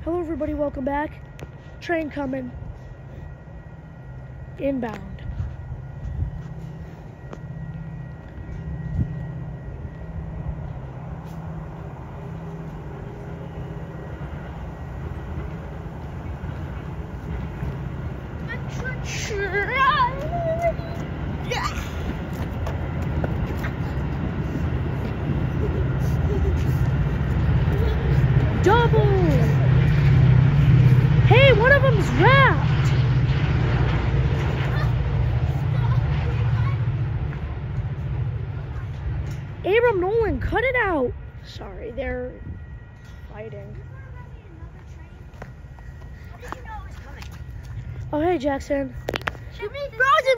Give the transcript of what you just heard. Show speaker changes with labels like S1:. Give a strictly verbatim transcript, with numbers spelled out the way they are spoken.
S1: Hello everybody, welcome back. Train coming. Inbound. Double! Hey, one of them's wrapped! Abram Nolan, cut it out! Sorry, they're fighting. Oh, hey, Jackson.